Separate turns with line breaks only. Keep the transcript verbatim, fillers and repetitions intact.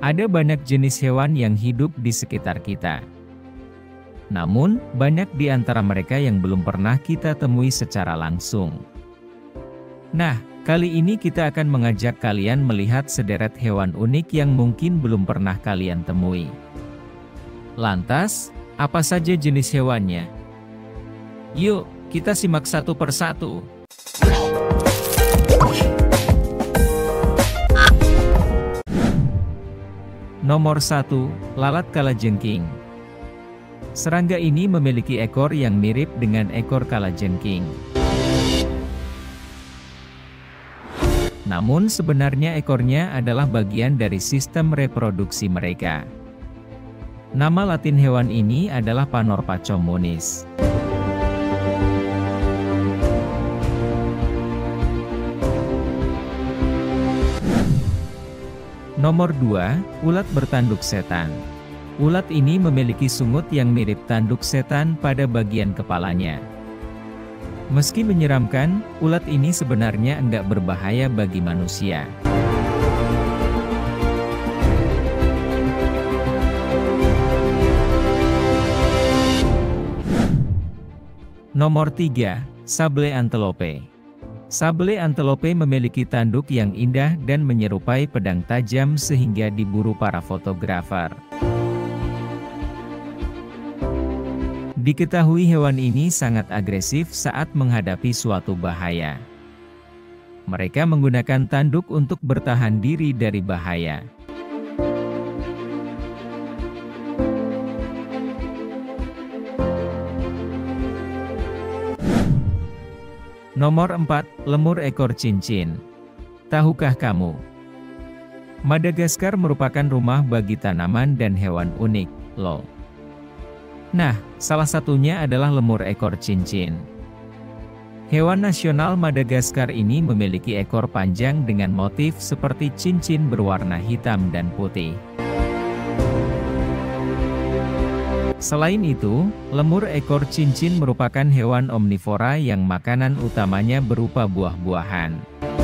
Ada banyak jenis hewan yang hidup di sekitar kita. Namun, banyak di antara mereka yang belum pernah kita temui secara langsung. Nah, kali ini kita akan mengajak kalian melihat sederet hewan unik yang mungkin belum pernah kalian temui. Lantas, apa saja jenis hewannya? Yuk, kita simak satu persatu. Nomor satu, lalat kalajengking. Serangga ini memiliki ekor yang mirip dengan ekor kalajengking. Namun sebenarnya ekornya adalah bagian dari sistem reproduksi mereka. Nama latin hewan ini adalah Panorpa communis. Nomor dua, ulat bertanduk setan. Ulat ini memiliki sungut yang mirip tanduk setan pada bagian kepalanya. Meski menyeramkan, ulat ini sebenarnya enggak berbahaya bagi manusia. Nomor tiga, sable antelope. Sable antelope memiliki tanduk yang indah dan menyerupai pedang tajam sehingga diburu para fotografer. Diketahui hewan ini sangat agresif saat menghadapi suatu bahaya. Mereka menggunakan tanduk untuk bertahan diri dari bahaya. Nomor empat, lemur ekor cincin. Tahukah kamu? Madagaskar merupakan rumah bagi tanaman dan hewan unik, loh. Nah, salah satunya adalah lemur ekor cincin. Hewan nasional Madagaskar ini memiliki ekor panjang dengan motif seperti cincin berwarna hitam dan putih. Selain itu, lemur ekor cincin merupakan hewan omnivora yang makanan utamanya berupa buah-buahan.